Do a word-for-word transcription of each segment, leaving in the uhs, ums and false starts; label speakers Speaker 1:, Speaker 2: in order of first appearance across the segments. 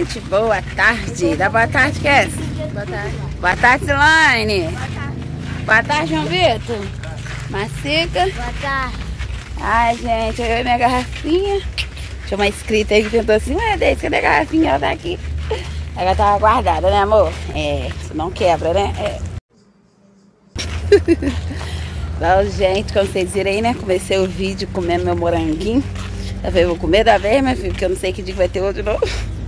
Speaker 1: gente. Boa tarde. Dá boa tarde, que é essa?
Speaker 2: Boa tarde.
Speaker 1: Boa tarde, Silane. Boa tarde. Boa tarde, João Vitor. Macica.
Speaker 2: Boa tarde.
Speaker 1: Ai, gente, eu e minha garrafinha. Tinha uma inscrita aí que perguntou assim, ué, Deise, cadê a garrafinha? Ela tá aqui. Ela tava guardada, né, amor? É, isso não quebra, né? É. Então, gente, como vocês viram aí, né? Comecei o vídeo comendo meu moranguinho. Eu vou comer da vez, meu filho, porque eu não sei que dia vai ter outro de novo.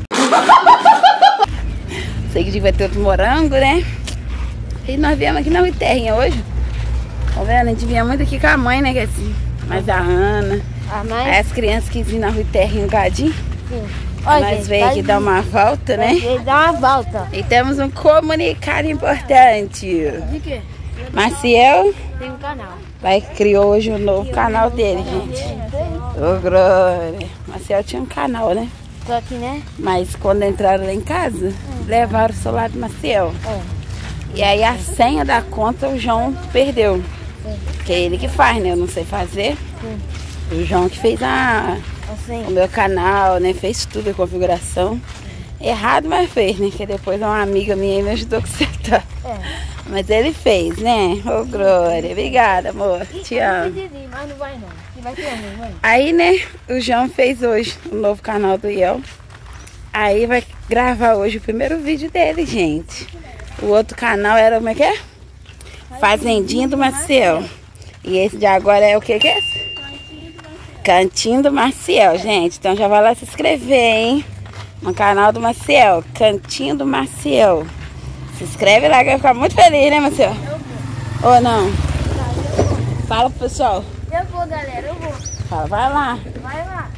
Speaker 1: Sei que dia vai ter outro morango, né? E nós viemos aqui na Rui Terrinha hoje. Tá vendo? A gente vinha muito aqui com a mãe, né? Que é assim, mas a Ana.
Speaker 2: A mãe?
Speaker 1: Aí as crianças quis vir na Rui Terrinha um cadinho.
Speaker 2: Sim.
Speaker 1: Nós
Speaker 2: Olha,
Speaker 1: veio aqui dar uma volta, né?
Speaker 2: Veio dar uma volta.
Speaker 1: E temos um comunicado importante.
Speaker 2: De quê?
Speaker 1: Maciel
Speaker 2: Tem um canal.
Speaker 1: vai criou hoje um novo canal dele, gente. Ô, Glória. Maciel tinha um canal, né?
Speaker 2: Só que, né?
Speaker 1: Mas quando entraram lá em casa, levaram o celular do Maciel.
Speaker 2: É.
Speaker 1: E aí a senha da conta o João perdeu. Que é ele que faz, né? Eu não sei fazer.
Speaker 2: Sim.
Speaker 1: O João que fez a,
Speaker 2: Assim.
Speaker 1: o meu canal, né? Fez tudo, a configuração. Errado, mas fez, né? Que depois uma amiga minha aí me ajudou a consertar.
Speaker 2: É.
Speaker 1: Mas ele fez, né? Ô, Glória. Obrigada, amor. Te amo.
Speaker 2: Mas não vai não. Que vai ter amor, mãe.
Speaker 1: Aí, né? O João fez hoje o novo canal do Iel. Aí vai gravar hoje o primeiro vídeo dele, gente. O outro canal era, como é que é? Fazendinha do Maciel. E esse de agora é o que que é esse? Cantinho do Maciel, gente. Então já vai lá se inscrever, hein? No canal do Maciel. Cantinho do Maciel. Se inscreve lá que vai ficar muito feliz, né, Maciel?
Speaker 2: Eu vou.
Speaker 1: Ou não? Fala pro pessoal.
Speaker 2: Eu vou, galera. Eu vou.
Speaker 1: Fala, vai lá.
Speaker 2: Vai lá.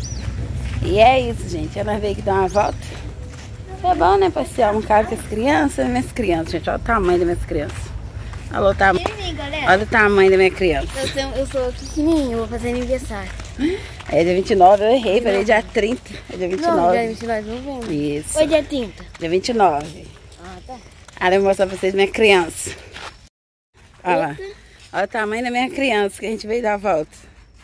Speaker 1: E é isso, gente. Eu nós veio aqui dar uma volta. É bom, né, passear um carro com as crianças. Minhas crianças, gente. Olha o tamanho das minhas crianças. Olha o, tam...
Speaker 2: Vem, galera.
Speaker 1: Olha o tamanho da minha criança.
Speaker 2: Eu, tenho, eu sou pequenininho, vou fazer aniversário.
Speaker 1: É dia vinte e nove, eu errei. Falei dia trinta. É dia vinte e nove.
Speaker 2: Não, dia vinte e nove, não vem.
Speaker 1: Isso.
Speaker 2: Hoje é trinta.
Speaker 1: Dia vinte e nove.
Speaker 2: Ah, tá.
Speaker 1: Aí eu vou mostrar pra vocês minha criança. Olha lá. Olha o tamanho da minha criança que a gente veio dar a volta.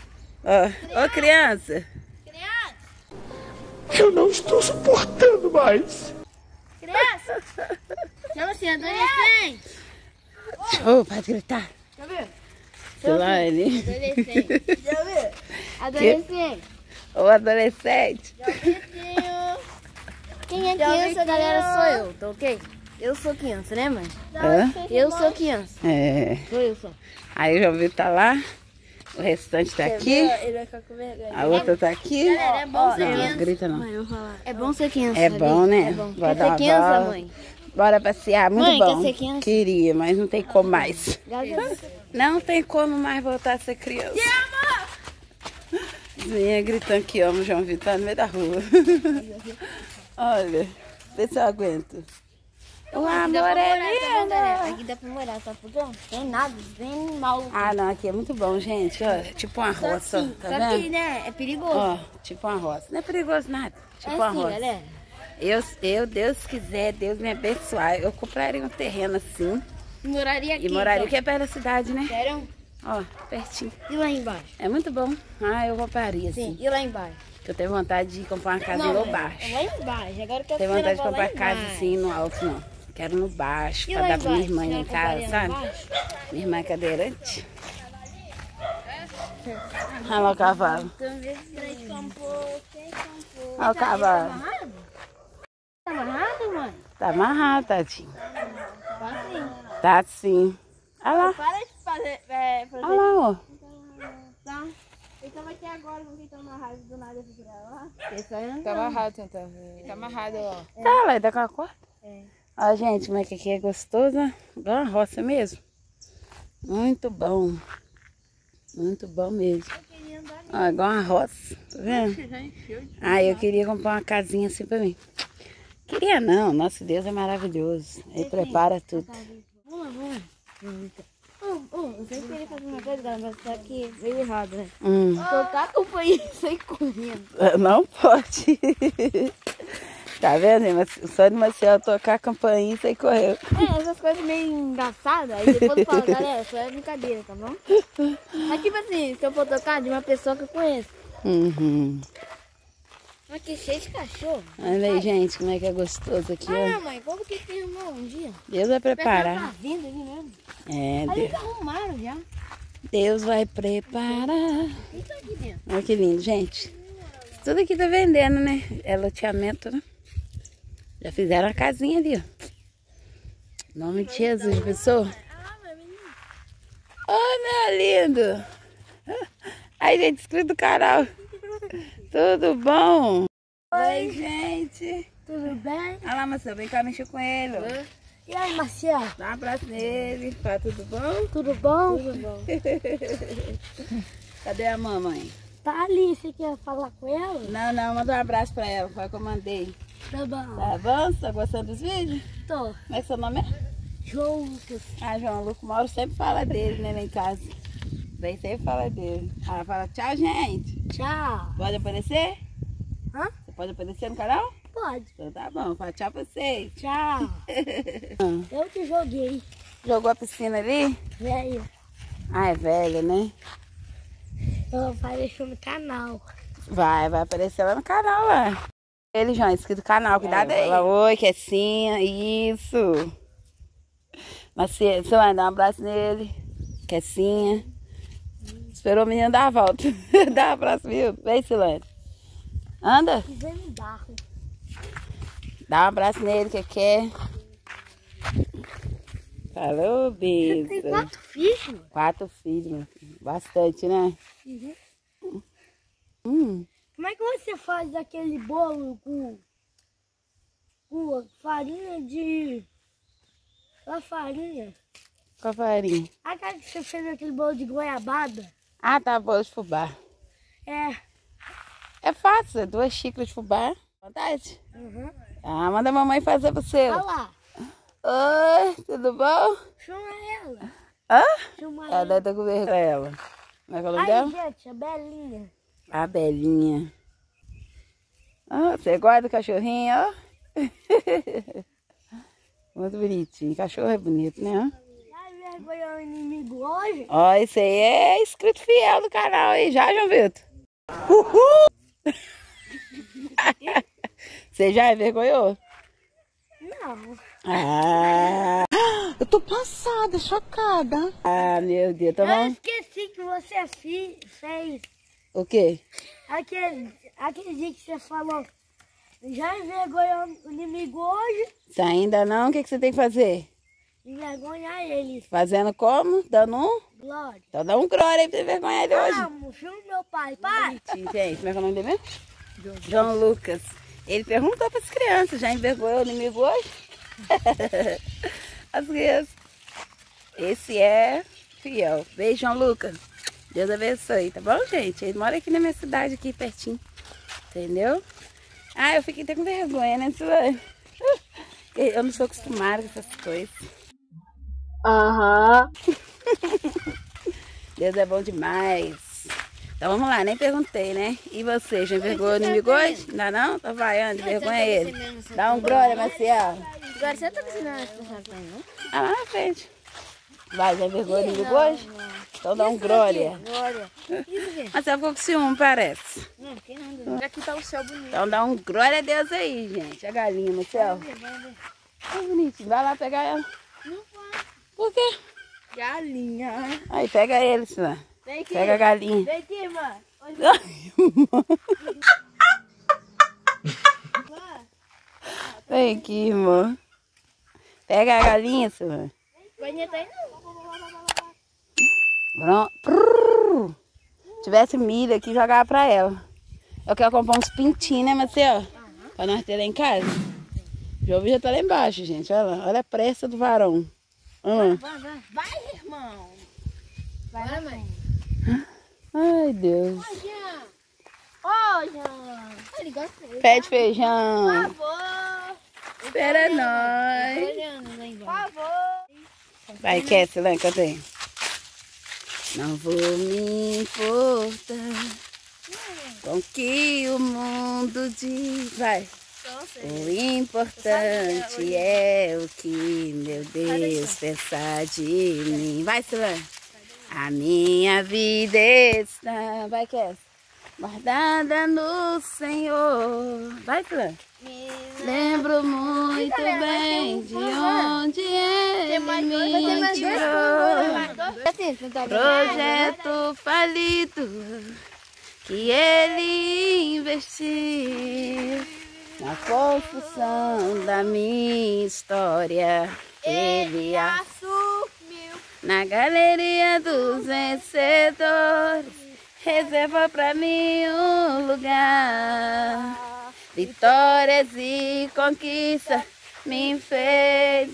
Speaker 1: Ó, ô criança.
Speaker 2: Criança!
Speaker 3: Eu não estou suportando mais.
Speaker 2: Criança! Chama assim, adolescente!
Speaker 1: Ô, pode gritar.
Speaker 2: Já viu?
Speaker 1: Silane.
Speaker 2: Adolescente. Já viu? Adolescente.
Speaker 1: Ô, adolescente.
Speaker 2: Adolescente. Quem é criança, galera, sou eu, tá ok? Eu sou criança, né, mãe?
Speaker 1: Hã?
Speaker 2: Eu sou criança.
Speaker 1: É.
Speaker 2: Sou eu, sou.
Speaker 1: Aí o João Vitor tá lá. O restante tá aqui.
Speaker 2: Ele vai ficar com vergonha.
Speaker 1: A outra tá aqui.
Speaker 2: Galera, é bom ser
Speaker 1: Não,
Speaker 2: criança.
Speaker 1: não grita não.
Speaker 2: Mãe, eu vou falar. É bom ser criança.
Speaker 1: É
Speaker 2: sabia?
Speaker 1: bom, né?
Speaker 2: É bom.
Speaker 1: Bora
Speaker 2: Quer
Speaker 1: dar
Speaker 2: ser
Speaker 1: uma
Speaker 2: criança,
Speaker 1: volta.
Speaker 2: mãe?
Speaker 1: Bora passear, muito
Speaker 2: Mãe,
Speaker 1: bom.
Speaker 2: quer ser criança?
Speaker 1: Queria, mas não tem como mais.
Speaker 2: Galera.
Speaker 1: Não tem como mais voltar a ser criança. Vinha gritando que amo o João Vitor no meio da rua. Olha, vê se eu aguento. O amor é lindo.
Speaker 2: Aqui dá pra morar, tá por quê? Tem nada, tem mal.
Speaker 1: Ah, não, aqui é muito bom, gente. Ó, tipo uma
Speaker 2: Só
Speaker 1: roça,
Speaker 2: assim,
Speaker 1: tá
Speaker 2: só
Speaker 1: vendo?
Speaker 2: que, né, é perigoso.
Speaker 1: Ó, tipo uma roça. Não é perigoso nada. Tipo
Speaker 2: é
Speaker 1: uma
Speaker 2: assim,
Speaker 1: roça.
Speaker 2: galera.
Speaker 1: Eu, eu, Deus quiser, Deus me abençoar, eu compraria um terreno assim
Speaker 2: Moraria aqui.
Speaker 1: e moraria
Speaker 2: então.
Speaker 1: aqui é perto da cidade, né?
Speaker 2: Sério?
Speaker 1: Ó, pertinho.
Speaker 2: E lá embaixo?
Speaker 1: É muito bom. Ah, eu compraria
Speaker 2: Sim,
Speaker 1: assim.
Speaker 2: e lá embaixo?
Speaker 1: Eu tenho vontade de comprar uma casa lá baixo.
Speaker 2: Lá embaixo. Agora que eu
Speaker 1: Tenho
Speaker 2: quero
Speaker 1: vontade de
Speaker 2: lá
Speaker 1: comprar casa
Speaker 2: embaixo.
Speaker 1: assim no alto, não. Quero no baixo,
Speaker 2: E
Speaker 1: pra
Speaker 2: lá
Speaker 1: dar pra minha
Speaker 2: embaixo?
Speaker 1: irmã lá em
Speaker 2: Você
Speaker 1: casa,
Speaker 2: compraria
Speaker 1: sabe?
Speaker 2: lá embaixo?
Speaker 1: Minha irmã é cadeirante. Olha lá o cavalo. Olha o cavalo.
Speaker 2: Tá amarrado, mãe?
Speaker 1: Tá amarrado, tadinho.
Speaker 2: Tá sim.
Speaker 1: Tá sim. Olha lá.
Speaker 2: Para de fazer... É, fazer...
Speaker 1: Olha lá, ó.
Speaker 2: Tá. Então vai ter agora, não tem tão amarrado do nada pra lá. Esse aí não
Speaker 4: Tá amarrado, tentando. Tá amarrado, ó.
Speaker 1: Tá lá, dá com a corda.
Speaker 2: É.
Speaker 1: Ó, gente, como é que aqui é gostoso, né? Igual uma roça mesmo. Muito bom. Muito bom mesmo. Ó, igual uma roça, tá vendo? Ah, eu queria comprar uma casinha assim pra mim. Queria não, nosso Deus é maravilhoso. Ele prepara tudo.
Speaker 2: Vamos lá, vamos lá. Oh, oh, eu sempre queria fazer uma coisa, galera, mas só que veio errado, né?
Speaker 1: Hum.
Speaker 2: Tocar a companhia e sair correndo.
Speaker 1: Não pode. Tá vendo? O sonho de Marcelo tocar a campainha e sair correndo.
Speaker 2: É, essas coisas meio engraçadas. Aí depois eu falo, galera, isso é brincadeira, tá bom? Mas tipo assim, se eu for tocar de uma pessoa que eu conheço.
Speaker 1: Uhum.
Speaker 2: Aqui cheio de cachorro.
Speaker 1: Olha aí, gente, como é que é gostoso aqui,
Speaker 2: Ah,
Speaker 1: ó.
Speaker 2: mãe, como que terminou um dia?
Speaker 1: Deus vai preparar.
Speaker 2: Tá vindo ali mesmo.
Speaker 1: É,
Speaker 2: Ali
Speaker 1: Deus.
Speaker 2: tá arrumaram já.
Speaker 1: Deus vai preparar.
Speaker 2: Isso aqui dentro.
Speaker 1: Olha que lindo, gente. Tudo aqui tá vendendo, né? É loteamento, né? Já fizeram a casinha ali, ó. Em nome de Jesus, pessoa. Olha, lindo. Aí, gente, inscrito no canal. Tudo bom? Oi, gente.
Speaker 2: Tudo bem?
Speaker 1: Olha lá, Marcelo, vem cá mexer com ele. Ó.
Speaker 2: E aí, Marcelo?
Speaker 1: Dá um abraço nele. Fala, tudo bom?
Speaker 2: Tudo bom? Tudo bom.
Speaker 1: Cadê a mamãe?
Speaker 2: Tá ali, você quer falar com ela?
Speaker 1: Não, não, manda um abraço pra ela. Foi o que eu mandei.
Speaker 2: Tá bom.
Speaker 1: Tá bom? Você tá gostando dos vídeos?
Speaker 2: Tô.
Speaker 1: Como é que seu nome é?
Speaker 2: João Lucas.
Speaker 1: Ah, João Lucas, o Mauro sempre fala dele, né, lá em casa. Vem sempre fala dele. Ah, fala tchau, gente.
Speaker 2: Tchau.
Speaker 1: Pode aparecer?
Speaker 2: Hã?
Speaker 1: Você pode aparecer no canal?
Speaker 2: Pode.
Speaker 1: Então tá bom, fala tchau pra vocês.
Speaker 2: Tchau. Eu que joguei.
Speaker 1: Jogou a piscina ali?
Speaker 2: Velho.
Speaker 1: Ah, é velha, né?
Speaker 2: Ela apareceu no canal.
Speaker 1: Vai, vai aparecer lá no canal, lá. Ele, João, inscrito no canal, cuidado aí. Fala, oi, Quecinha, isso. Mas você vai dar um abraço nele, Quecinha. Esperou o menino dar a volta. Dá um abraço, viu? Vem, Silane. Anda.
Speaker 2: Pisei no barro.
Speaker 1: Dá um abraço nele, que quer. Falou,
Speaker 2: Você
Speaker 1: beijo.
Speaker 2: tem quatro filhos?
Speaker 1: Quatro filhos, meu filho. Bastante, né?
Speaker 2: Uhum.
Speaker 1: Hum.
Speaker 2: Como é que você faz aquele bolo com, com farinha de... A farinha?
Speaker 1: Com a farinha.
Speaker 2: Aquela que você fez aquele bolo de goiabada?
Speaker 1: Ah, tá, bolo de fubá.
Speaker 2: É.
Speaker 1: É fácil, é duas xícaras de fubá. Vontade?
Speaker 2: Uhum.
Speaker 1: Ah, manda a mamãe fazer pra você.
Speaker 2: Olha lá.
Speaker 1: Oi, tudo bom?
Speaker 2: Chama ela.
Speaker 1: Hã?
Speaker 2: Chama
Speaker 1: Ela
Speaker 2: ela.
Speaker 1: deve estar com vergonha ela. Como é que é o nome
Speaker 2: Aí,
Speaker 1: dela?
Speaker 2: gente, a Belinha.
Speaker 1: A Belinha. Ah, você gosta do cachorrinho, ó? Muito bonitinho. Cachorro é bonito, né?
Speaker 2: Já vergonhou o inimigo hoje?
Speaker 1: Ó, esse aí é inscrito fiel do canal aí, já, João Vitor? Uhul! Você já envergonhou?
Speaker 2: Não.
Speaker 1: Ah,
Speaker 5: Eu tô passada, chocada.
Speaker 1: ah, meu Deus, tá
Speaker 2: Eu
Speaker 1: bom?
Speaker 2: esqueci que você fi- fez
Speaker 1: O quê?
Speaker 2: aquele, aquele dia que você falou. Já envergonhou o inimigo hoje?
Speaker 1: Se ainda não, o que, que você tem que fazer?
Speaker 2: Envergonhar eles.
Speaker 1: Fazendo como? Dando um?
Speaker 2: Glória.
Speaker 1: Então dá um glória aí pra você vergonhar ele hoje.
Speaker 2: Vamos, filho do meu pai. Pai.
Speaker 1: Gente, como é que é o nome dele mesmo? João Lucas. Ele perguntou para as crianças, já envergonhou o inimigo hoje? As crianças. Esse é fiel. Beijo, João Lucas. Deus abençoe, tá bom, gente? Ele mora aqui na minha cidade, aqui pertinho. Entendeu? Ah, eu fiquei até com vergonha, né, Silane? Eu não sou acostumada com essas coisas.
Speaker 2: Aham.
Speaker 1: Deus é bom demais. Então vamos lá, nem perguntei, né? E você, já envergonhou o inimigo hoje? Ainda não? Então vai, anda, envergonha ele. Dá um glória, Marcial.
Speaker 2: Agora você tá ensinando as pessoas pra mim, não?
Speaker 1: Ah, lá na frente. Vai, já envergonhou o inimigo hoje? Então dá um glória.
Speaker 2: Glória. Isso aqui.
Speaker 1: Marcel ficou com ciúme, parece.
Speaker 2: Não, tem nada. Aqui tá o céu bonito.
Speaker 1: Então dá um glória a Deus aí, gente. A galinha, Marcel. É bonitinho. Vai lá pegar ela.
Speaker 2: Não pode.
Speaker 1: Por quê?
Speaker 2: Galinha.
Speaker 1: Aí, pega ele, Silane.
Speaker 2: Vem aqui.
Speaker 1: Pega a galinha.
Speaker 2: Vem aqui, mano.
Speaker 1: Vem aqui, irmão. Pega a galinha, Silane.
Speaker 2: Vai tá aí.
Speaker 1: Pronto. Se tivesse milho aqui, jogava pra ela. Eu quero comprar uns pintinhos, né, Marcel? Uhum. Pra nós ter lá em casa. O João já tá lá embaixo, gente. Olha lá. Olha a pressa do varão. Hum.
Speaker 2: Vai, vai. Vai, irmão. Vai, vai, mãe.
Speaker 1: Ai, Deus.
Speaker 2: Ô, Jean. Ô, Jean. Ele gosta de
Speaker 1: Pede feijão.
Speaker 2: Por favor.
Speaker 1: Espera nós.
Speaker 2: Por favor.
Speaker 1: Vai, quer, Silane, que eu tenho. Não vou me importar com que o mundo diz. Vai. O importante é o que meu Deus pensar de mim. Vai, Silane. A minha vida está... Vai, Kess. guardada no Senhor. Vai, Clã. Lembro muito bem de onde ele me tirou. Projeto falido que ele investiu na construção da minha história. Ele assumiu na galeria dos vencedores. Reserva pra mim um lugar. Vitórias e conquistas me fez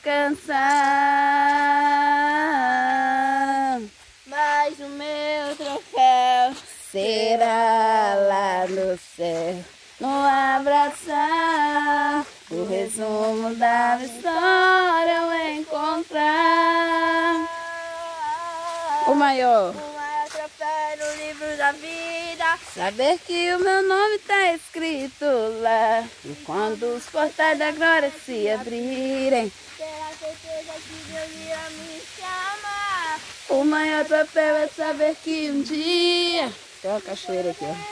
Speaker 1: alcançar. Mas o meu troféu será lá no céu. No abraçar, o resumo da história eu encontrar. O maior. No livro da vida, saber que o meu nome tá escrito lá. E quando os portais da glória se abrirem, ter a certeza que Deus irá me chamar. O maior troféu é saber que um dia tem uma cachoeira aqui, ó.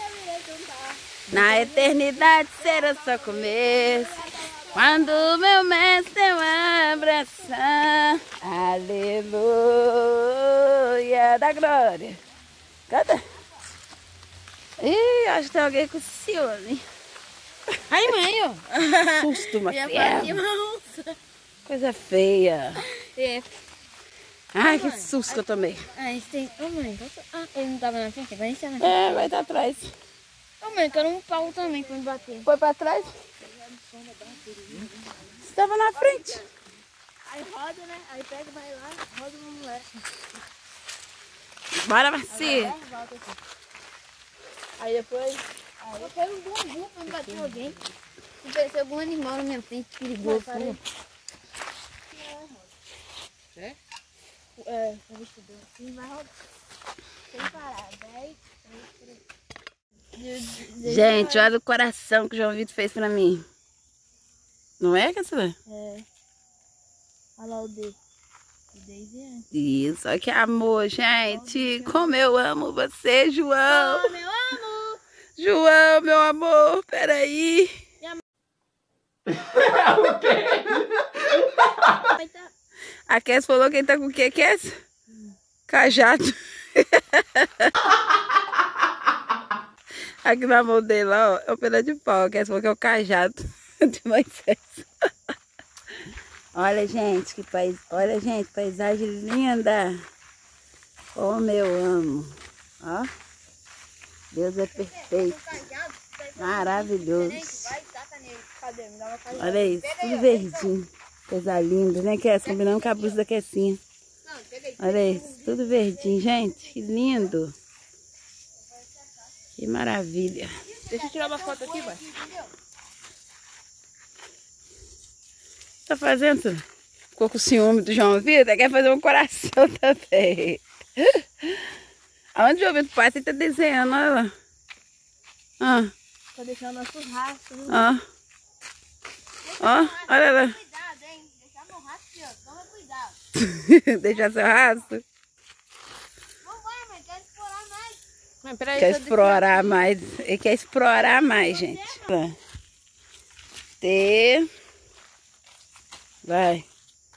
Speaker 1: Na eternidade será só começo. Quando o meu mestre eu abraçar. Aleluia da glória. Cadê? Ih, acho que tem alguém com ciúme.
Speaker 2: Ai, mãe, ó.
Speaker 1: Susto, Matheus. Coisa feia.
Speaker 2: É.
Speaker 1: Ai, que susto que eu tomei.
Speaker 2: Ah, a gente tem... Ô, mãe, posso... Ah, ele não tava na frente, agora a gente tá na frente.
Speaker 1: É, vai estar atrás.
Speaker 2: Ô, mãe, eu quero um pau também pra me bater.
Speaker 1: Foi pra trás? Você tava na frente.
Speaker 2: Aí roda, né? Aí pega, vai lá, roda uma mulher.
Speaker 1: Bora, Marci.
Speaker 2: Aí depois... Aí eu quero um bambu pra me bater em alguém. Se aparecer algum animal na minha frente, perigoso. É? É, tá vestido assim, vai rodar. Sem parar. dez,
Speaker 1: Gente, olha o coração que o João Vitor fez pra mim. Não é, Caçula?
Speaker 2: É. Olha lá o D.
Speaker 1: Isso, olha que amor, gente. Como eu amo você, João.
Speaker 2: Oh, meu amor.
Speaker 1: João, meu amor, peraí. A Cass falou que ele tá com o que, Cass? Cajado. Aqui na mão dele, lá, ó, é um pedaço de pau. A Cass falou que é o cajado de Moisés. Olha, gente, que pais... Olha, gente, paisagem linda. Como eu amo. Ó. Deus é perfeito. Maravilhoso. Olha isso, tudo verdinho. Coisa linda, né, Cass? Combinando com a blusa da Cassinha. Olha isso, tudo verdinho, gente. Que lindo. Que maravilha.
Speaker 4: Deixa eu tirar uma foto aqui, vai.
Speaker 1: Tá fazendo? Ficou com ciúme do João Vitor? Quer fazer um coração também. Aonde o João Vitor passa, ele tá desenhando, olha lá. Ah.
Speaker 2: Tá deixando nosso rastro.
Speaker 1: Ó. Ó, olha lá.
Speaker 2: Cuidado, hein? Deixar meu rastro, ó. Toma cuidado.
Speaker 1: Deixar seu rastro.
Speaker 2: Não vai, mãe. Quer explorar mais.
Speaker 4: Mas peraí,
Speaker 1: Quer explorar mais. Ele quer explorar mais, gente. T. Vai.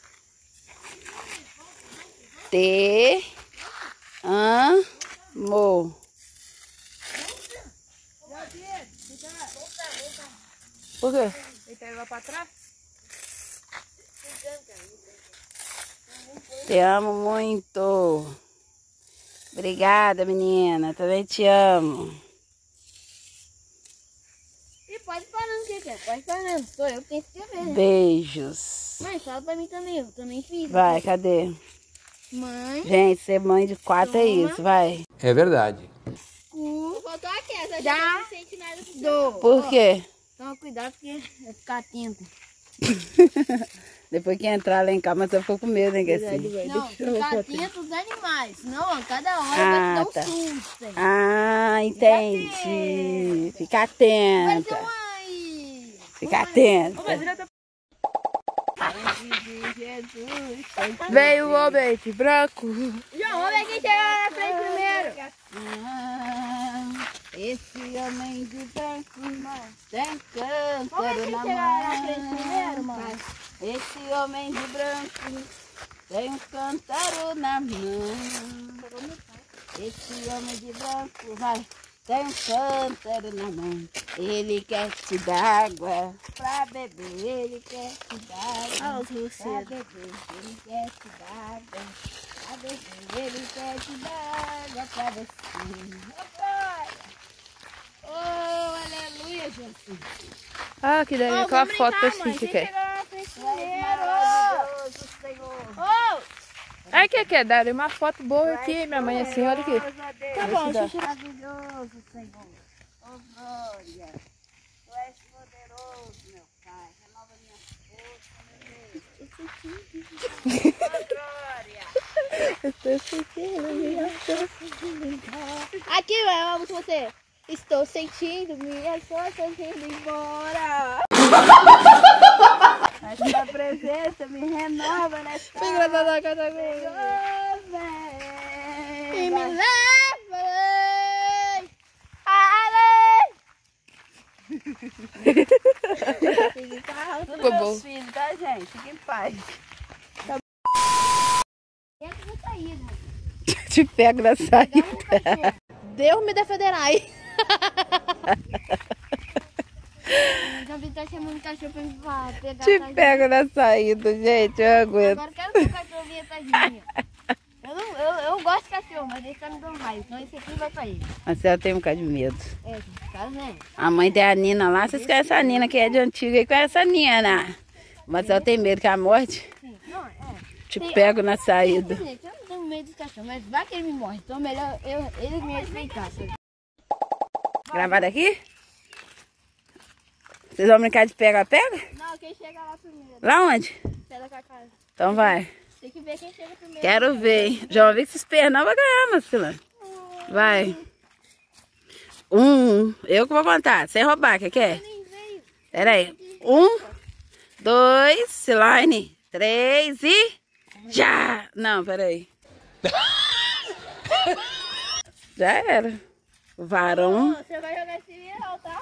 Speaker 1: T. Amor. Por quê?
Speaker 4: Ele tá indo pra trás?
Speaker 1: Te amo muito. Obrigada, menina. Também te amo.
Speaker 2: E pode falando o que quer. Pode falando. Sou eu que tenho que escrever, né?
Speaker 1: Beijos.
Speaker 2: Mãe, fala pra mim também. Eu também fiz.
Speaker 1: Vai, cadê?
Speaker 2: Mãe.
Speaker 1: Gente, ser mãe de quatro é
Speaker 2: Toma.
Speaker 1: isso, vai.
Speaker 3: É verdade.
Speaker 2: Cu. Faltou aqui. Essa já não sente nada do.
Speaker 1: Por quê?
Speaker 2: Toma cuidado porque vai ficar atento.
Speaker 1: Depois que entrar lá em casa, mas eu ficou com medo, hein, Cassinha?
Speaker 2: Não, ficar atento aos animais. Não, a cada hora
Speaker 1: Ah,
Speaker 2: vai te dar
Speaker 1: tá.
Speaker 2: um susto. hein?
Speaker 1: Ah, entendi. Fica
Speaker 2: Vai
Speaker 1: atenta.
Speaker 2: ser mãe.
Speaker 1: Fica atenta.
Speaker 4: Veio o homem de branco.
Speaker 2: João, vamos ver quem chega na frente primeiro.
Speaker 1: Ah. Esse homem de branco tem cântaro
Speaker 2: Vamos
Speaker 1: na
Speaker 2: chegar na frente primeiro,
Speaker 1: mão.
Speaker 2: mãe?
Speaker 1: Esse homem de branco tem um cântaro na mão. Esse homem de branco vai, tem um cântaro na mão. Ele quer te dar água pra beber. Ele quer te dar
Speaker 2: Ah,
Speaker 1: água
Speaker 2: os rios
Speaker 1: pra
Speaker 2: cedo.
Speaker 1: beber. Ele quer te dar água pra beber. Ele quer te dar água pra beber. Oh, aleluia, Jesus.
Speaker 4: Ah, que delícia. Aquela foto assim que quer.
Speaker 1: Maravilhoso, Senhor.
Speaker 4: Ai, que quer dar uma foto boa aqui, minha mãe, assim, olha aqui.
Speaker 1: Tá
Speaker 2: bom,
Speaker 1: deixa eu maravilhoso, Senhor. Oh, glória. Tu és poderoso, meu Pai. Renova minha força, meu Deus. Oh, glória.
Speaker 2: Aqui, eu amo você. Estou sentindo minhas forças indo embora.
Speaker 1: A tua presença me renova nesta
Speaker 2: Vem gravar na casa
Speaker 1: Senhor,
Speaker 2: e
Speaker 1: vem.
Speaker 2: me leva além.
Speaker 4: Ficou bom.
Speaker 1: Meus filhos, tá, gente? Fiquem em paz. Te pego na saída.
Speaker 2: Deus me defenderá aí. Já vi tá chamando cachorro pra me pegar.
Speaker 1: Te pego na saída, gente. Eu aguento.
Speaker 2: Agora eu quero que o cachorro venha atrás de mim. Eu, não, eu, eu gosto de cachorro, mas ele tá me dando raiva. Então esse aqui vai pra ele.
Speaker 1: Marcelo tem um bocado de medo.
Speaker 2: É, esse cara, né?
Speaker 1: A mãe tem a Nina lá. Vocês conhecem a Nina, que é de antiga, e conhece a Nina. O Marcelo tem medo que a morte.
Speaker 2: Sim, não, é.
Speaker 1: Te pego na saída.
Speaker 2: Gente, eu não tenho medo de cachorro, mas vai que ele me morre. Então é melhor eu, ele me respeitar.
Speaker 1: Gravado aqui? Vocês vão brincar de pega-pega?
Speaker 2: Não, quem chega lá primeiro.
Speaker 1: Lá onde?
Speaker 2: Sai da casa.
Speaker 1: Então vai.
Speaker 2: Tem que ver quem chega primeiro.
Speaker 1: Quero ver, hein? Já ouvi que se esperar, vai ganhar, Marcelo. Vai. Um. Eu que vou contar. Sem roubar, que quer?
Speaker 2: Nem veio.
Speaker 1: Pera aí. Um, dois, Silane, três e... Já! Não, pera aí. Já era. O varão.
Speaker 2: Você vai jogar esse viral, tá?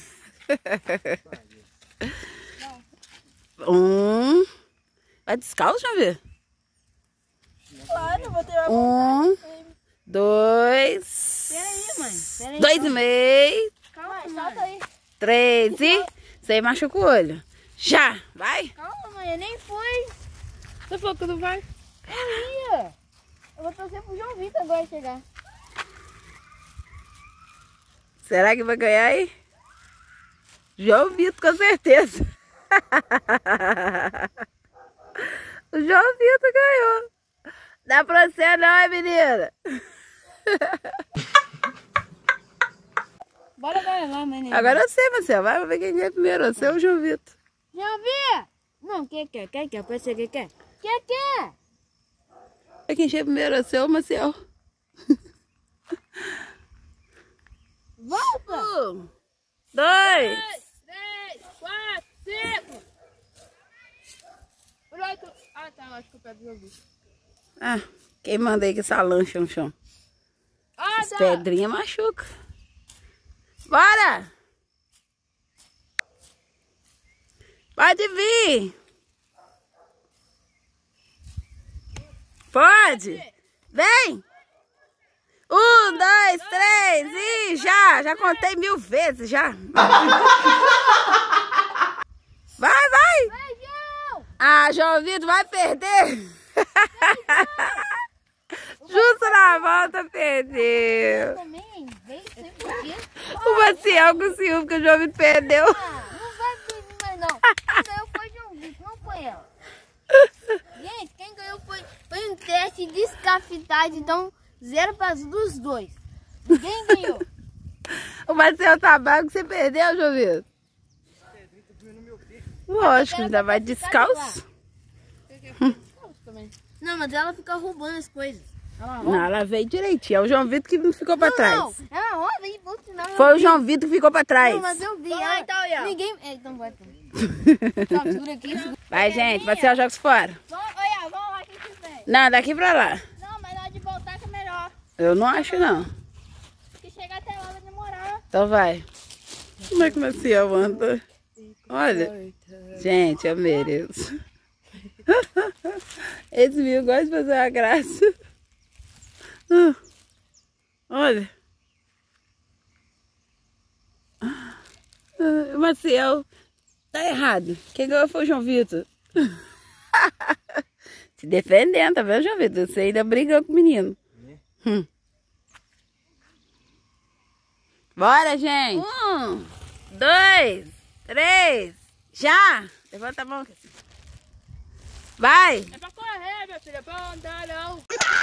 Speaker 1: Um. Vai descalço, deixa eu ver.
Speaker 2: Claro, vou ter uma
Speaker 1: Um, dois.
Speaker 2: Peraí, mãe. Peraí.
Speaker 1: Dois e meio.
Speaker 2: Calma, solta aí.
Speaker 1: Três e... Você machuca o olho. Já! Vai!
Speaker 2: Calma, mãe. Eu nem fui.
Speaker 4: Você falou que não vai?
Speaker 2: Eu ia. Eu vou torcer pro João Vitor agora chegar.
Speaker 1: Será que vai ganhar aí? João Vitor, com certeza. O João Vitor ganhou. Dá pra você não, é, menina?
Speaker 2: Bora, bora lá, mãe.
Speaker 1: Agora eu sei, Marcelo. Vai ver quem é primeiro. Você ou o João Vitor?
Speaker 2: João Vitor! Não, quem quer? Quem quer? Pode ser quem quer. Quem quer?
Speaker 1: Quem chega primeiro, você ou o Marcelo?
Speaker 2: Volta!
Speaker 1: Um, dois.
Speaker 4: Três, quatro, cinco. Pronto. Ah, tá. Acho que eu pego o jogo.
Speaker 1: Ah, quem manda aí que essa lancha no chão?
Speaker 4: Ah,
Speaker 1: As
Speaker 4: tá.
Speaker 1: pedrinhas machucam. Bora! Pode vir! Pode! Vem! Um, dois, três e já! Já contei mil vezes já! Vai, vai!
Speaker 2: Vai, João!
Speaker 1: Ah, João Vitor vai perder! Justo na volta perdeu!
Speaker 2: Também, vem sem porquê.
Speaker 1: O Maciel conseguiu porque o João Vitor perdeu.
Speaker 2: Ah, não vai pedir mais não. Quem ganhou foi o João Vitor, não foi ela. Gente, quem ganhou foi, foi um teste de escafidade, então zero para os dois. Ninguém ganhou.
Speaker 1: O Marcelo tá bago, você perdeu, João Vitor? Lógico, ainda vai descalço.
Speaker 2: Não, mas ela fica roubando as coisas. Ela
Speaker 1: Não, ela veio direitinho. É o João Vitor que não ficou pra trás.
Speaker 2: Não, ela rouba e ponto final.
Speaker 1: Foi o João Vitor que ficou pra trás.
Speaker 2: Não, mas eu vi.
Speaker 4: Vamos
Speaker 2: ela,
Speaker 4: lá, então, aí, ó.
Speaker 2: Ninguém... É, então bota. Tá, segura aqui. Segura.
Speaker 1: Vai, gente, Marcelo, joga isso fora.
Speaker 2: Vamos, olha, vamos lá quem quiser.
Speaker 1: Não, daqui pra lá.
Speaker 2: Não, mas na hora de voltar que é melhor.
Speaker 1: Eu não acho, não.
Speaker 2: Porque chegar até lá vai demorar.
Speaker 1: Então vai. Como é que o Maciel anda? Olha. Gente, eu mereço. Esse viu gosta de fazer uma graça. Uh, olha. Uh, o Maciel tá errado. Quem ganhou foi o João Vitor. Se defendendo, tá vendo, João Vitor? Você ainda brigou com o menino. Hum. Bora, gente. Um, dois, três. Já. Levanta a mão. Vai.
Speaker 4: É pra correr, minha filha. É pra andar, não.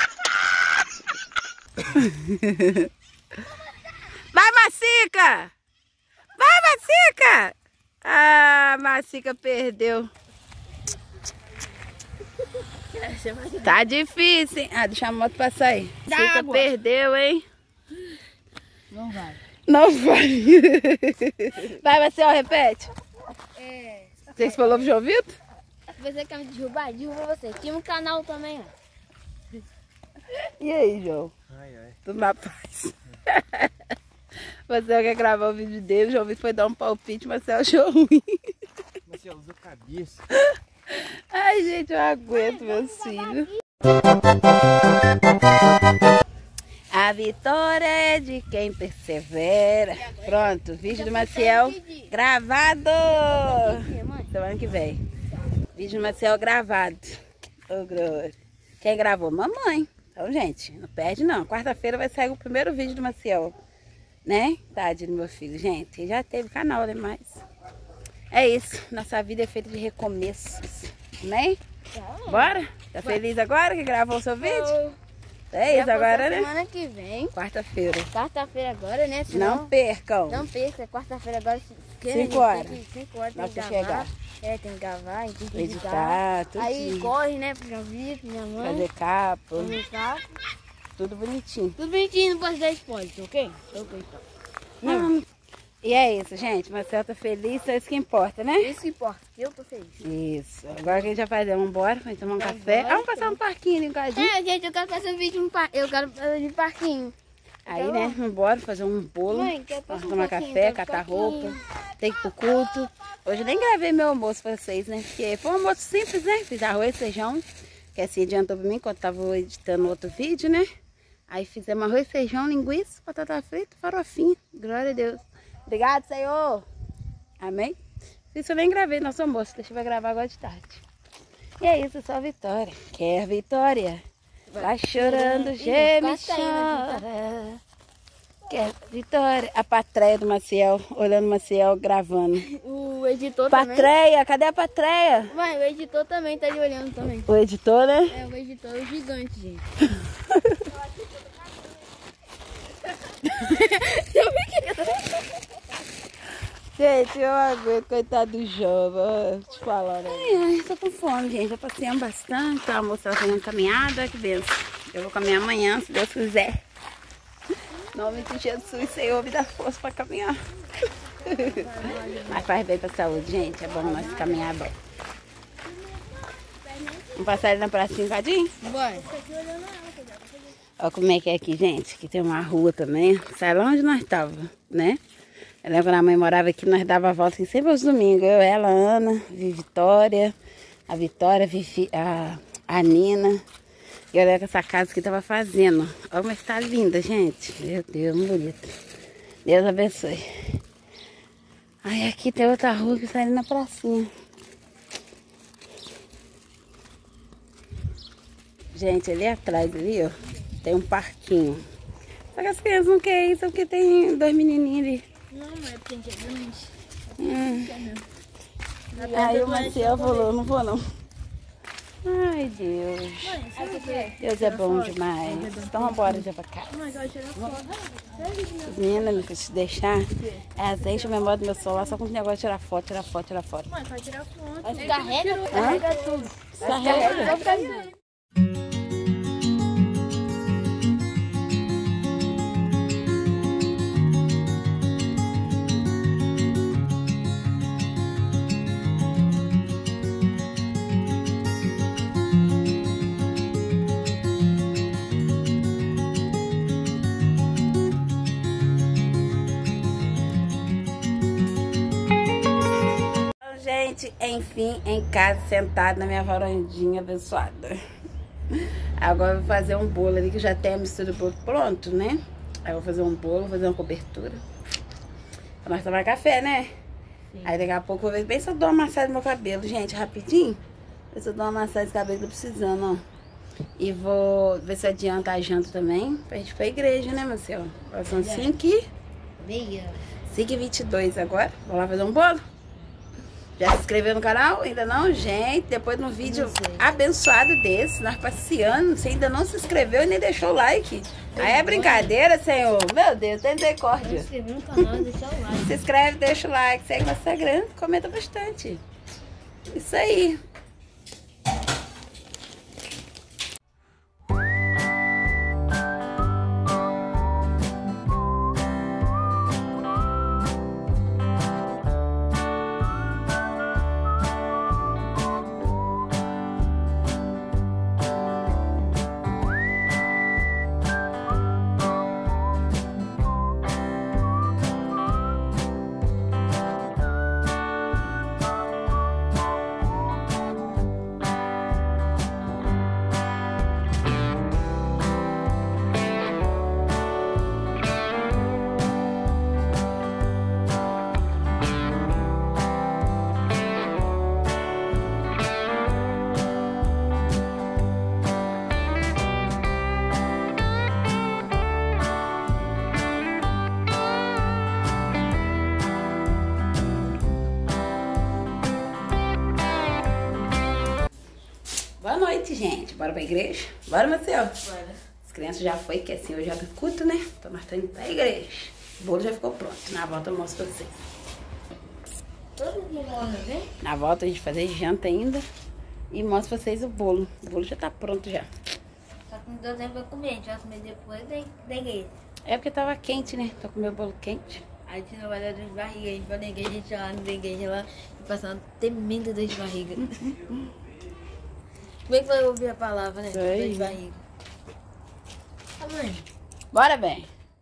Speaker 1: Vai, Macica. Vai, Macica. Ah, Macica perdeu. Tá difícil, hein? Ah, deixa a moto passar aí. Macica perdeu, hein?
Speaker 2: Não vai.
Speaker 1: Não vai. Vai, Marcel, repete.
Speaker 2: É.
Speaker 1: Você que falou pro João Vitor?
Speaker 2: Você quer me derrubar? Derruba você. Tinha um canal também, ó.
Speaker 1: E aí, João?
Speaker 3: Ai, ai.
Speaker 1: Tudo na paz. Marcel quer gravar o vídeo dele, o João Vitor foi dar um palpite, Marcel achou ruim.
Speaker 3: Marcelo, usa a cabeça.
Speaker 1: Ai, gente, eu aguento meus filhos. A vitória é de quem persevera. Pronto, vídeo do Maciel gravado. Semana que vem. Vídeo do Maciel gravado. Ô, glória. Quem gravou? Mamãe. Então, gente, não perde não. Quarta-feira vai sair o primeiro vídeo do Maciel. Né? Tadinho do meu filho. Gente, ele já teve canal, né? Mas é isso. Nossa vida é feita de recomeços. Né? Bora? Tá feliz agora que gravou o seu vídeo? É isso agora, né?
Speaker 2: Semana que vem.
Speaker 1: Quarta-feira.
Speaker 2: Quarta-feira agora, né? Senão,
Speaker 1: Não percam.
Speaker 2: Não perca. Quarta-feira agora.
Speaker 1: Cinco horas.
Speaker 2: Cinco horas tem
Speaker 1: Nós
Speaker 2: que
Speaker 1: que
Speaker 2: gravar.
Speaker 1: chegar.
Speaker 2: É, tem que gravar, tem que editar.
Speaker 1: Editar, tudo.
Speaker 2: Aí corre, né? Pra vir, minha mãe.
Speaker 1: Fazer capa.
Speaker 2: Fazer capa.
Speaker 1: Tudo bonitinho.
Speaker 2: Tudo bonitinho, não posso dar spoiler, ok? Ok, então.
Speaker 1: Hum. E é isso, gente. Marcel tá feliz, é isso que importa, né?
Speaker 2: Isso que importa, eu tô feliz.
Speaker 1: Isso. Agora que a gente vai fazer, vamos embora, vamos tomar um
Speaker 2: Vamos
Speaker 1: café.
Speaker 2: embora,
Speaker 1: Ah, vamos passar um parquinho ali, um cadinho.
Speaker 2: É, gente, eu quero fazer um vídeo no parquinho. Eu quero fazer de parquinho.
Speaker 1: Aí,
Speaker 2: então,
Speaker 1: né, vamos embora, fazer um bolo.
Speaker 2: Mãe, quero
Speaker 1: Vamos
Speaker 2: passar um
Speaker 1: tomar
Speaker 2: pouquinho,
Speaker 1: café,
Speaker 2: quero
Speaker 1: catar
Speaker 2: pouquinho.
Speaker 1: roupa. Tem que ir pro culto. Hoje eu nem gravei meu almoço pra vocês, né? Porque foi um almoço simples, né? Fiz arroz, feijão. Que assim adiantou pra mim enquanto tava editando outro vídeo, né? Aí fizemos arroz, feijão, linguiça, batata frita, farofinha. Glória a Deus. Obrigado, Senhor. Amém? Isso eu nem gravei nosso almoço. Deixa eu ver gravar agora de tarde. E é isso, só vitória. Quer vitória? Vai chorando, geme e chora. Quer vitória? A Patreia do Maciel, olhando o Maciel gravando.
Speaker 2: O editor também.
Speaker 1: Patreia, cadê a Patreia?
Speaker 2: Mãe, o editor também tá ali olhando também.
Speaker 1: O editor, né?
Speaker 2: É, o editor é o gigante, gente.
Speaker 1: Gente, eu aguento, coitado do jovem, te falando. Ai, ai, tô com fome, gente. Já passeamos bastante, a moça tá fazendo caminhada, que benção. Eu vou caminhar amanhã, se Deus quiser. Em nome de Jesus, Senhor, me dá força pra caminhar. Mas faz bem pra saúde, gente. É bom nós caminhar, é bom. Vamos passar ali na pracinha um cadinho?
Speaker 2: Bora.
Speaker 1: Olha como é que é aqui, gente. Aqui tem uma rua também. Sai lá onde nós estávamos, né? Eu lembro quando a mãe morava aqui, nós dava a volta aqui sempre aos domingos. Eu, ela, a Ana, Vitória, a Vitória, a, Vivi, a, a Nina. E olha que essa casa que tava fazendo. Olha como é que tá linda, gente. Meu Deus, muito bonita. Deus abençoe. Aí aqui tem outra rua que sai ali na pracinha. Gente, ali atrás, ali, ó, tem um parquinho. Só que as crianças não querem isso porque tem dois menininhos ali.
Speaker 2: Não, mas é porque a gente é grande.
Speaker 1: Hum. Aí o Maciel falou, não vou não. Ai, Deus. Deus é bom demais. Então vamos embora já pra casa. As meninas, se deixar, elas enchem a memória do meu celular só com o negócio de tirar foto, tirar foto, tirar foto.
Speaker 2: Mãe, pode tirar foto. Mas carrega, carrega tudo.
Speaker 1: Carrega. gente, enfim, em casa, sentada na minha varandinha abençoada. Agora eu vou fazer um bolo ali, que já tem a mistura do bolo pronto, né? Aí eu vou fazer um bolo, vou fazer uma cobertura. Pra nós tomar café, né? Sim. Aí daqui a pouco eu vou ver bem se eu dou uma massagem no meu cabelo, gente, rapidinho. Ver se eu dou uma massagem no cabelo, tô precisando, ó. E vou ver se adianta a janta também, pra gente ir pra igreja, né, Marcelo? São cinco e vinte e dois agora. Vamos lá fazer um bolo? Já se inscreveu no canal? Ainda não? Gente, depois de um vídeo abençoado desse, nós passeando, você ainda não se inscreveu e nem deixou o like. Aí é brincadeira, Senhor. Meu Deus, tem misericórdia. Se inscreve no canal, deixa o like. Se inscreve, deixa o like, segue no Instagram, comenta bastante. Isso aí. Boa noite, gente. Bora pra igreja? Bora, Marcelo? Bora. As crianças já foi, que assim, hoje é do culto, né? Então nós estamos indo pra igreja. O bolo já ficou pronto. Na volta eu mostro pra vocês.
Speaker 2: Todo mundo mora, né?
Speaker 1: Na volta a gente fazer janta ainda. E mostro pra vocês o bolo. O bolo já tá pronto já.
Speaker 2: Só que não deu tempo pra comer. A gente vai comer depois da, da igreja.
Speaker 1: É porque tava quente, né? Tô com meu bolo quente.
Speaker 2: A gente não vai dar dor de barriga. A gente vai na igreja, a gente vai lá na igreja lá e passar uma tremenda dor de barriga. Como é que vai ouvir a palavra, né? Dor de barriga. Tá, mãe?
Speaker 1: Bora, bem.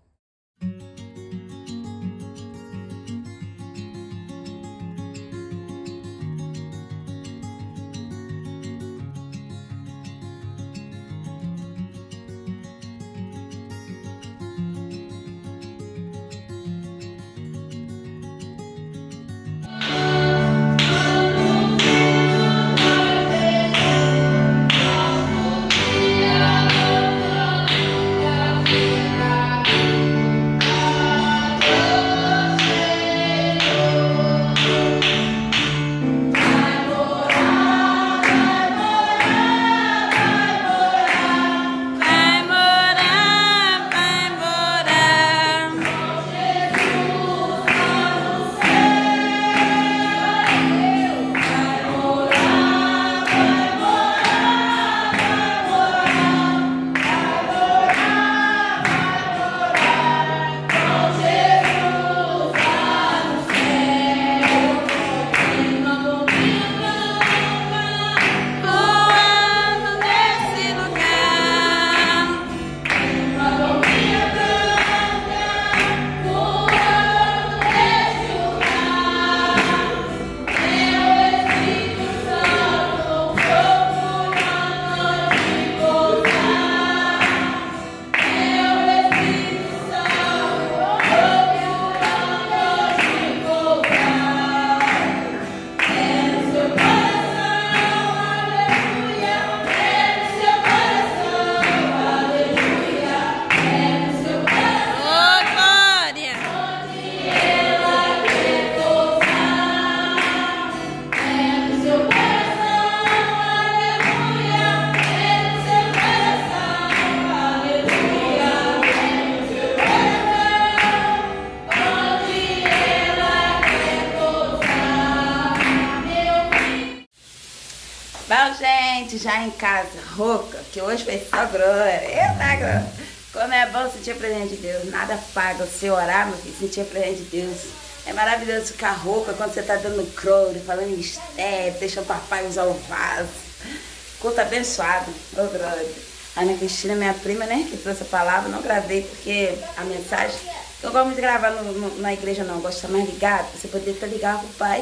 Speaker 1: Bom, gente, já em casa, rouca, que hoje foi só glória. Eita, glória. Como é bom sentir a presença de Deus. Nada paga você orar, meu filho, sentir a presença de Deus. É maravilhoso ficar rouca quando você tá dando crowd, falando em step, deixando o papai usar o vaso. Culto abençoado. Ô, oh, glória. A Ana Cristina, minha prima, né, que trouxe a palavra, não gravei porque a mensagem... Eu gosto muito de gravar no, no, na igreja, não. Eu gosto de estar mais ligado, pra você poder estar ligado com o pai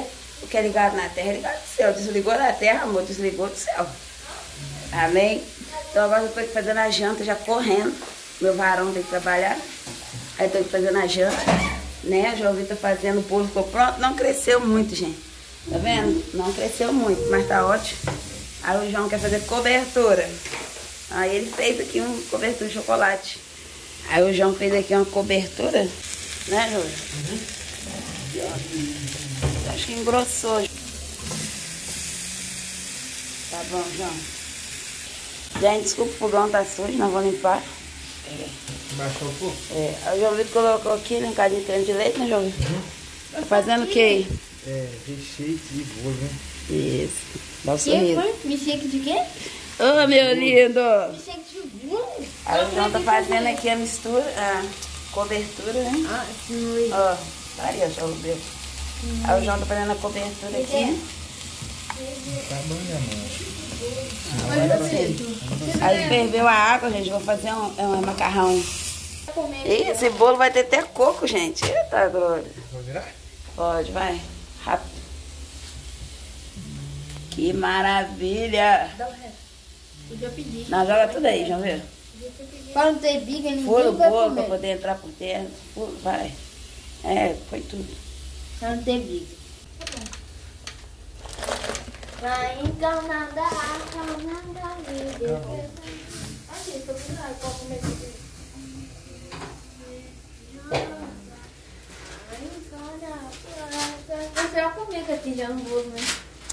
Speaker 1: O que é ligado na terra é ligado no céu. Desligou da terra, amor, desligou do céu. Amém? Então agora eu tô aqui fazendo a janta, já correndo. Meu varão tem que trabalhar. Aí tô aqui fazendo a janta, né? O João Vitor fazendo, o bolo ficou pronto. Não cresceu muito, gente. Tá vendo? Não cresceu muito, mas tá ótimo. Aí o João quer fazer cobertura. Aí ele fez aqui um cobertura de chocolate. Aí o João fez aqui uma cobertura, né, Júlio? Uhum. Acho que engrossou. Tá bom, João. Gente, desculpa, o fogão tá sujo, não vou limpar. É.
Speaker 3: Baixou um pouco?
Speaker 1: É. Aí o João Vitor colocou aqui, né, um cadinho de creme de leite, né, João Vitor? Uhum. Tá fazendo o que aí?
Speaker 3: É, recheio de bolo, né?
Speaker 1: Isso. Dá um
Speaker 2: Que
Speaker 1: sorriso.
Speaker 2: foi? Milkshake de quê?
Speaker 1: Ô, oh, meu lindo!
Speaker 2: Milkshake de bolo?
Speaker 1: Aí o João tá fazendo aqui a mistura, a cobertura, né?
Speaker 2: Ah, sim.
Speaker 1: Ó, tá aí, ó, João Vitor. Aí o João tá fazendo a cobertura aqui.
Speaker 3: Tá bom, minha mãe.
Speaker 1: Aí ferveu a água, gente. Vou fazer um, um macarrão. Ih, esse bolo vai ter até coco, gente. Eita, glória.
Speaker 3: Vou virar?
Speaker 1: Pode, vai. Rápido. Que maravilha.
Speaker 2: Eu já pedi.
Speaker 1: Não, joga tudo aí, João Vitor.
Speaker 2: Para não ter biga, ninguém
Speaker 1: Fura o
Speaker 2: vai
Speaker 1: bolo
Speaker 2: comer.
Speaker 1: pra poder entrar por dentro. Fura, vai. É, foi tudo.
Speaker 2: Para não ter briga. Vai encanada, encanada, vida. Aqui, tô com raiva, pode comer tudo. Você vai comer que aqui já no bolo, né?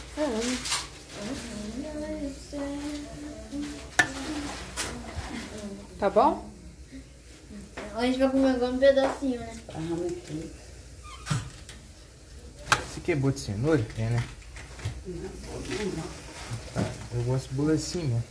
Speaker 4: Tá bom?
Speaker 2: A gente vai comer agora um pedacinho, né?
Speaker 1: Arrama tudo.
Speaker 3: Esse aqui é bolo de cenoura? É, né? Tá, eu gosto de bolo assim, né?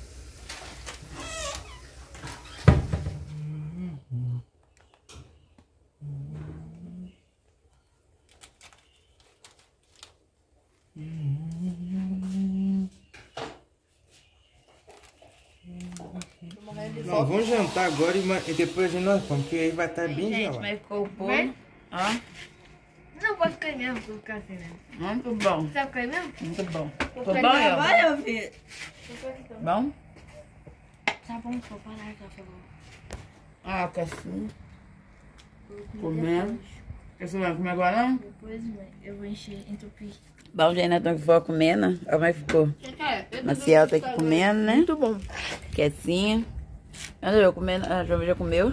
Speaker 3: Não, vamos jantar agora e, ma- e depois de nós vamos, porque aí vai estar bem
Speaker 1: Gente,
Speaker 3: gelado.
Speaker 1: mas ficou o bolo.
Speaker 2: Vem.
Speaker 1: Ó,
Speaker 2: Não, pode ficar mesmo, vou ficar assim mesmo.
Speaker 1: muito bom.
Speaker 2: Você vai ficar mesmo?
Speaker 1: Muito bom.
Speaker 2: Vou
Speaker 1: Ficou bom,
Speaker 2: pegar,
Speaker 1: Elba?
Speaker 2: vai, meu filho.
Speaker 1: Bom?
Speaker 2: Tá bom, vou parar, tá bom.
Speaker 1: Ah, cassinha. Comendo. Você vai comer agora, não?
Speaker 2: Depois, mãe, eu vou encher, entupir.
Speaker 1: Bom, gente, nós estamos aqui comendo, né? Olha como é que ficou. Maciel tá aqui comendo, né?
Speaker 2: Muito bom.
Speaker 1: Quietinha. A João comendo, a João já comeu.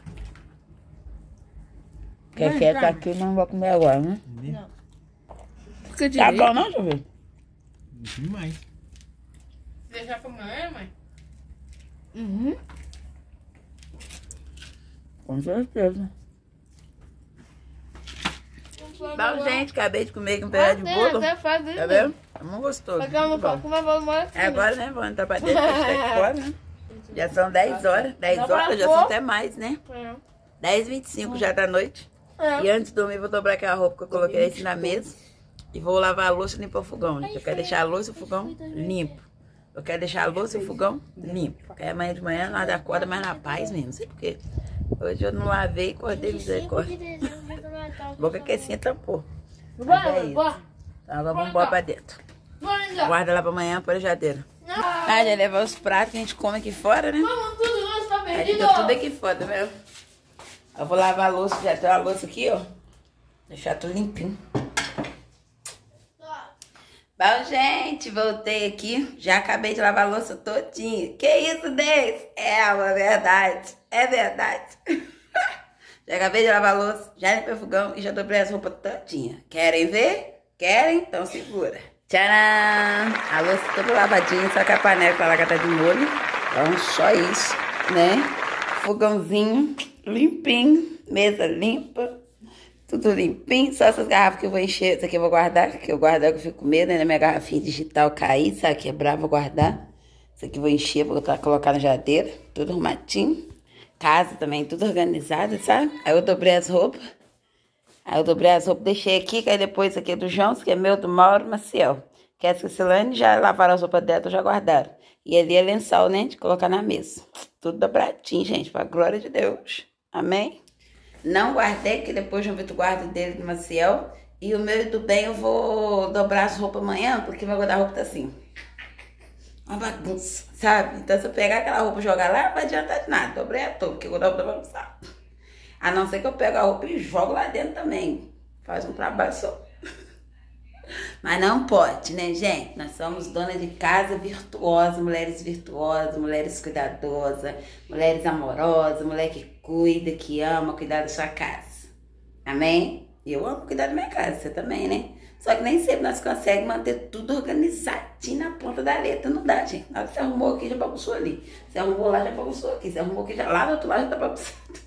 Speaker 1: Quer quieto tá aqui, mas não vai comer agora, né?
Speaker 2: Não.
Speaker 4: Fica
Speaker 1: Tá bom, não, João?
Speaker 3: Demais.
Speaker 4: Deixar comer, mãe?
Speaker 1: Uhum. Com certeza. Bom, gente, acabei de comer com um pedaço de bolo.
Speaker 2: Até faz isso.
Speaker 1: Tá vendo? É muito gostoso.
Speaker 2: Porque eu não
Speaker 1: muito bom.
Speaker 2: posso comer bolo mais.
Speaker 1: É agora, né? Vamos entrar pra dentro, pra gente tá aqui fora, né? Já são dez horas. dez
Speaker 2: Dá pra
Speaker 1: horas, já
Speaker 2: pôr.
Speaker 1: são até mais, né? dez e vinte e cinco já da noite.
Speaker 2: É.
Speaker 1: E antes de dormir, vou dobrar aquela roupa que eu coloquei aqui na mesa. E vou lavar a louça e limpar o fogão. Gente. Eu quero deixar a louça e o fogão limpo. Eu quero deixar a louça e o fogão limpo. Porque amanhã de manhã nós acorda mais na paz mesmo. Não sei porquê. Hoje eu não lavei e acordei misericórdia. Boca que assim tampou. Mas é isso. Então agora vamos embora pra dentro. Guarda lá pra amanhã para a geladeira. Ah, já levar os pratos que a gente come aqui fora, né?
Speaker 2: Vamos tudo, nós tá
Speaker 1: Aí
Speaker 2: perdido.
Speaker 1: fica tudo aqui fora, tá vendo? Eu vou lavar a louça, já tem a louça aqui, ó. Deixar tudo limpinho. Bom, gente, voltei aqui. Já acabei de lavar a louça todinha. Que isso, Deis? É uma verdade. É verdade. Já acabei de lavar a louça, já limpei o fogão e já dobrei as roupas todinha. Querem ver? Querem? Então segura. Tcharam! A louça toda lavadinha, só que a panela pra lá que tá de molho. Então, só isso, né? Fogãozinho limpinho, mesa limpa. Tudo limpinho, só essas garrafas que eu vou encher, essa aqui eu vou guardar, que eu guardar que eu fico com medo, né? Minha garrafinha digital cair, sabe, quebrar, vou guardar. Essa aqui eu vou encher, vou colocar na geladeira, tudo arrumadinho. Casa também, tudo organizado, sabe? Aí eu dobrei as roupas, aí eu dobrei as roupas, deixei aqui, que aí depois isso aqui é do João, isso aqui é meu, do Mauro, Maciel. Que essa Cilane já lavaram as roupas dela, já guardaram. E ali é lençol, né, de colocar na mesa. Tudo dobradinho, gente, pra glória de Deus. Amém? Não guardei, porque depois o João Vitor guarda dele do Maciel. E o meu e do bem eu vou dobrar as roupas amanhã, porque meu guarda-roupa tá assim. Uma bagunça, sabe? Então se eu pegar aquela roupa e jogar lá, não vai adiantar de nada. Dobrei a toa, porque o guarda-roupa tá bagunçado. A não ser que eu pego a roupa e jogo lá dentro também. Faz um trabalho só. Mas não pode, né, gente? Nós somos donas de casa virtuosas, mulheres virtuosas, mulheres cuidadosas, mulheres amorosas, mulher que cuida, que ama cuidar da sua casa. Amém? Eu amo cuidar da minha casa, você também, né? Só que nem sempre nós conseguimos manter tudo organizadinho na ponta da letra. Não dá, gente. Na hora que você arrumou aqui, já bagunçou ali. Você arrumou lá, já bagunçou aqui. Você arrumou aqui, já lá do outro lado, já tá bagunçado.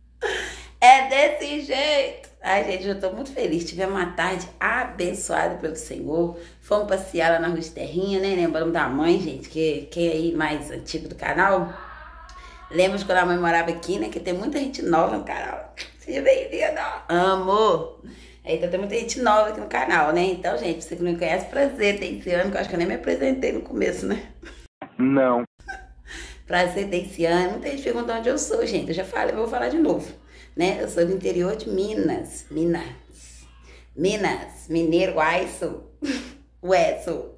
Speaker 1: É desse jeito. Ai, gente, eu tô muito feliz. Tivemos uma tarde abençoada pelo Senhor. Fomos passear lá na Rua de Terrinha, né? Lembramos da mãe, gente, que quem é aí mais antigo do canal, lembra de quando a mãe morava aqui, né? Que tem muita gente nova no canal. Seja bem-vinda. Amo. Então tem muita gente nova aqui no canal, né? Então, gente, você que não me conhece, prazer. Tem esse ano que eu acho que eu nem me apresentei no começo, né?
Speaker 3: Não.
Speaker 1: Prazer, tem esse ano. Muita gente pergunta onde eu sou, gente. Eu já falei, eu vou falar de novo. Né? Eu sou do interior de Minas. Minas. Minas. Mineiro, uai, sou. Ué, sou.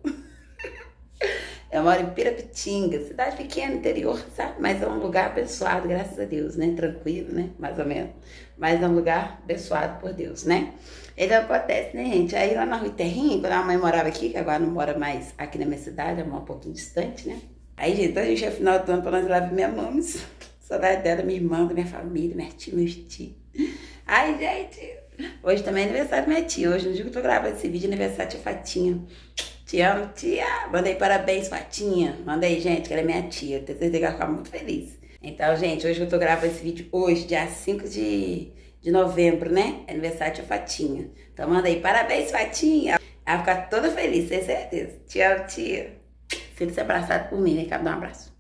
Speaker 1: Eu moro em Pirapitinga, cidade pequena, interior, sabe? Mas é um lugar abençoado, graças a Deus, né? Tranquilo, né? Mais ou menos. Mas é um lugar abençoado por Deus, né? Então acontece, né, gente? Aí lá na Rua Terrinha, quando a mãe morava aqui, que agora não mora mais aqui na minha cidade, é um pouquinho distante, né? Aí, gente, então a gente é final do ano pra nós ir lá ver minha mames. Saudade dela, minha irmã, da minha família, minha tia, meus tios. Ai, gente, hoje também é aniversário da minha tia. Hoje, no dia que eu tô gravando esse vídeo, é aniversário da tia Fatinha. Te amo, tia. Mandei parabéns, Fatinha. Mandei, gente, que ela é minha tia. Tenho certeza que ela ficar muito feliz. Então, gente, hoje que eu tô gravando esse vídeo, hoje, dia cinco de, de novembro, né? É aniversário da tia Fatinha. Então, mandei parabéns, Fatinha. Ela vai ficar toda feliz, tenho certeza. Te amo, tia. Sinta-se abraçado por mim, né? Cabe dar um abraço.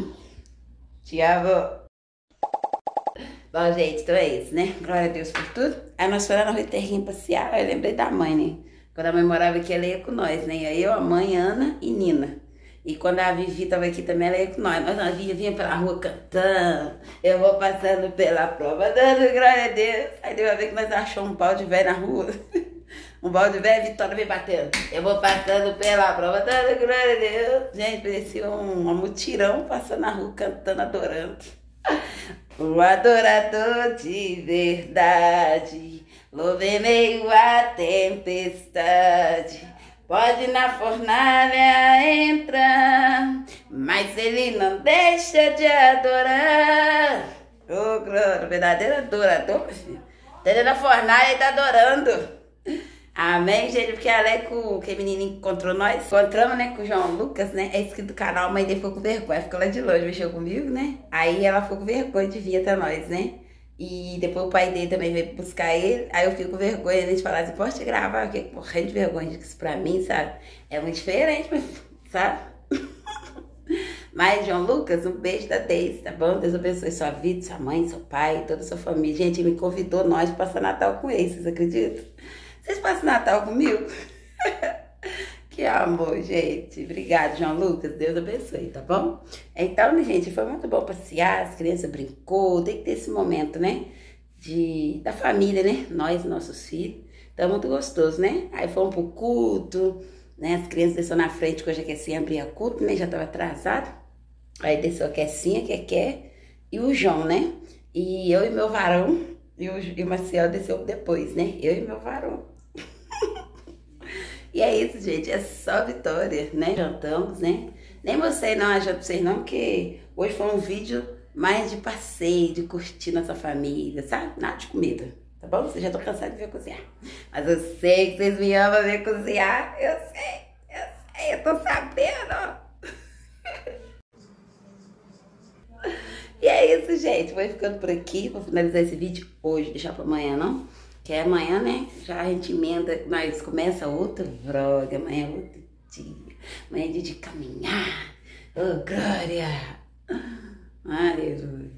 Speaker 1: Te amo. Bom, gente, então é isso, né? Glória a Deus por tudo. Aí nós fomos lá na Rua Terrinha passear, eu lembrei da mãe, né? Quando a mãe morava aqui, ela ia com nós, né? Aí eu, a mãe, Ana e Nina. E quando a Vivi tava aqui também, ela ia com nós. Nós, a Vivi vinha pela rua cantando. Eu vou passando pela prova, dando glória a Deus. Aí deu a ver que nós achamos um pau de velho na rua. Um balde velho, a Vitória veio batendo. Eu vou passando pela prova, dando glória a Deus. Gente, parecia um, um mutirão passando na rua, cantando, adorando. O adorador de verdade, louve meio a tempestade. Pode na fornalha entrar, mas ele não deixa de adorar. Ô, oh, glória, o verdadeiro adorador, meu filho. Dentro da fornalha e tá adorando. Amém, gente, porque ela é com que menininho encontrou nós. Encontramos, né, com o João Lucas, né? É inscrito do canal, a mãe dele ficou com vergonha. Ficou lá de longe, mexeu comigo, né? Aí ela ficou com vergonha de vir até nós, né? E depois o pai dele também veio buscar ele. Aí eu fiquei com vergonha de falar assim, pode te gravar? Eu fiquei morrendo de vergonha disso pra mim, sabe? É muito diferente, sabe? Mas, João Lucas, um beijo da Deise, tá bom? Deus abençoe sua vida, sua mãe, seu pai, toda a sua família. Gente, ele me convidou nós para passar Natal com ele, vocês acreditam? Vocês passam Natal comigo? Que amor, gente. Obrigada, João Lucas. Deus abençoe, tá bom? Então, gente, foi muito bom passear. As crianças brincou. Tem que ter esse momento, né? De, da família, né? Nós, nossos filhos. Então, muito gostoso, né? Aí fomos pro culto, né? As crianças desceu na frente, que hoje a Kessinha abria culto, né? Já tava atrasado. Aí desceu a Kessinha, que quer, e o João, né? E eu e meu varão, e o, e o Marcelo desceu depois, né? Eu e meu varão. E é isso, gente, é só vitória, né? Jantamos, né? Nem mostrei não a janta pra vocês não, porque hoje foi um vídeo mais de passeio, de curtir nossa família, sabe? Nada de comida, tá bom? Vocês já estão cansados de ver cozinhar. Mas eu sei que vocês me amam ver cozinhar, eu sei, eu sei, eu tô sabendo. E é isso, gente, vou ficando por aqui, vou finalizar esse vídeo hoje, deixar pra amanhã, não? Que é amanhã, né? Já a gente emenda, nós começa outro vlog, amanhã é outro dia. Amanhã é dia de caminhar. Oh, glória! Aleluia!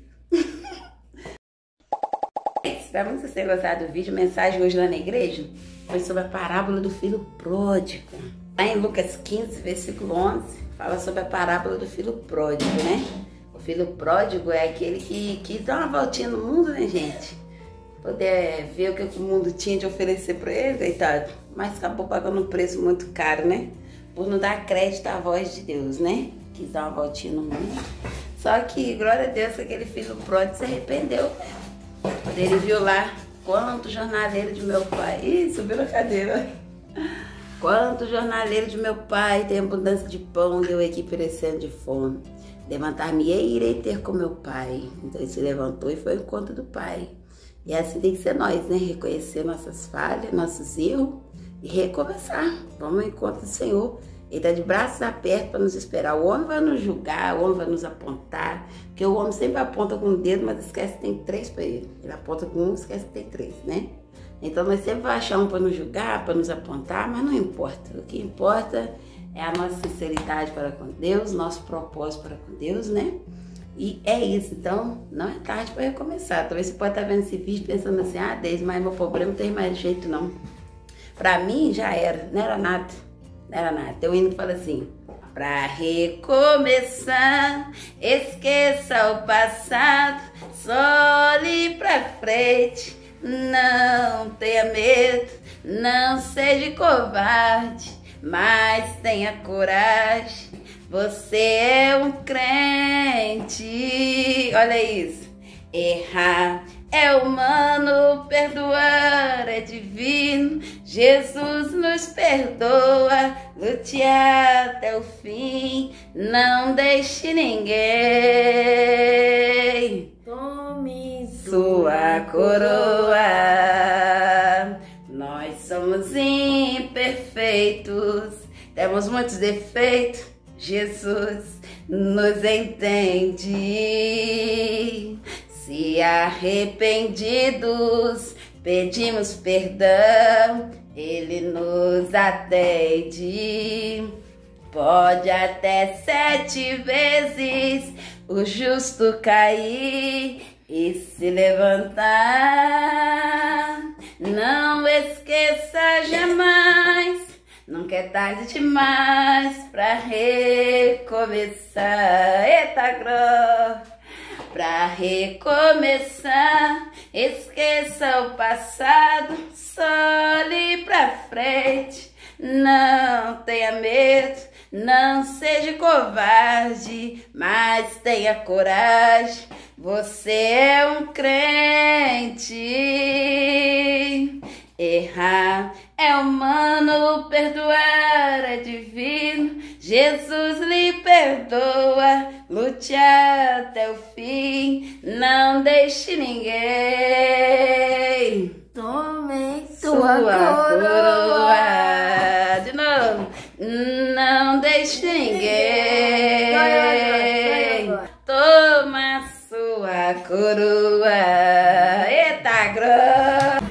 Speaker 1: Espero muito que vocês tenham gostado do vídeo. A mensagem hoje lá na igreja foi sobre a parábola do filho pródigo. Lá em Lucas quinze, versículo onze, fala sobre a parábola do filho pródigo, né? O filho pródigo é aquele que, que dá uma voltinha no mundo, né, gente? poder ver o que o mundo tinha de oferecer pra ele, coitado. Mas acabou pagando um preço muito caro, né? Por não dar crédito à voz de Deus, né? Quis dar uma voltinha no mundo. Só que, glória a Deus, que aquele filho pródigo se arrependeu. Quando ele viu lá, quanto jornaleiro de meu pai... Ih, subiu na cadeira. Quanto jornaleiro de meu pai tem abundância de pão e eu aqui perecendo de fome. Levantar-me-ei e irei ter com meu pai. Então ele se levantou e foi ao encontro do pai. E assim tem que ser nós, né? Reconhecer nossas falhas, nossos erros e recomeçar. Vamos ao encontro do Senhor. Ele está de braços abertos para nos esperar. O homem vai nos julgar, o homem vai nos apontar. Porque o homem sempre aponta com o dedo, mas esquece que tem três para ele. Ele aponta com um, esquece que tem três, né? Então nós sempre vamos achar um para nos julgar, para nos apontar, mas não importa. O que importa é a nossa sinceridade para com Deus, nosso propósito para com Deus, né? E é isso. Então não é tarde para recomeçar. Talvez você pode estar vendo esse vídeo pensando assim, ah, Deise, mas meu problema não tem mais jeito não. Para mim já era, não era nada. Não era nada. Tem um hino que fala assim: pra recomeçar, esqueça o passado, só olhe pra frente, não tenha medo, não seja covarde, mas tenha coragem, você é um crente. Olha isso. Errar é humano, perdoar é divino. Jesus nos perdoa, lute até o fim. Não deixe ninguém
Speaker 2: Tome
Speaker 1: sua coroa. Nós somos imperfeitos, temos muitos defeitos. Jesus nos entende. Se arrependidos pedimos perdão, Ele nos atende. Pode até sete vezes o justo cair e se levantar. Não esqueça jamais, nunca é tarde demais pra recomeçar. Eita, grossa! Pra recomeçar, esqueça o passado, só olhe pra frente, não tenha medo, não seja covarde, mas tenha coragem, você é um crente. Errar é humano, perdoar é divino. Jesus lhe perdoa, lute até o fim. Não deixe ninguém
Speaker 2: Tome
Speaker 1: sua,
Speaker 2: sua
Speaker 1: coroa.
Speaker 2: coroa.
Speaker 1: De novo. Não deixe ninguém toma sua coroa. Eita, grossa!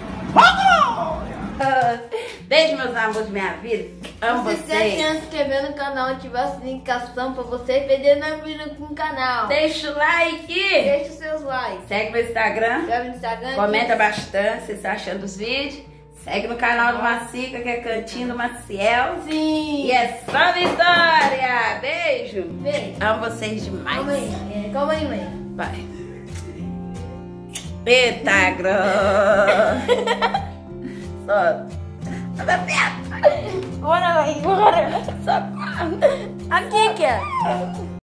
Speaker 1: Beijo, meus amores de minha vida. Amo
Speaker 2: Se
Speaker 1: vocês.
Speaker 2: você se inscrever no canal, ativar a notificação pra você perder na vídeo com o canal.
Speaker 1: Deixa o like.
Speaker 2: Deixa os seus likes.
Speaker 1: Segue meu Instagram.
Speaker 2: Inscreve no Instagram.
Speaker 1: Comenta bastante o que você está achando dos vídeos. Segue no canal do Macica, que é Cantinho do Maciel.
Speaker 2: Sim.
Speaker 1: E é só vitória. Beijo.
Speaker 2: Beijo.
Speaker 1: Amo vocês demais.
Speaker 2: Calma aí. É, calma aí, mãe.
Speaker 1: Vai. Eita, grossa. Só.
Speaker 2: Bora, mãe. Bora.
Speaker 1: Socorro.
Speaker 2: Aqui, que é.